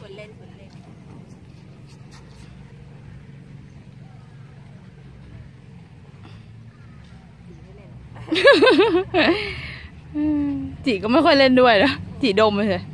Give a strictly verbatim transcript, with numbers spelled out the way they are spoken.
คนเล่นคนเล่นจีก็ไม่ค่อยเล่นด้วยนะจีดมเลย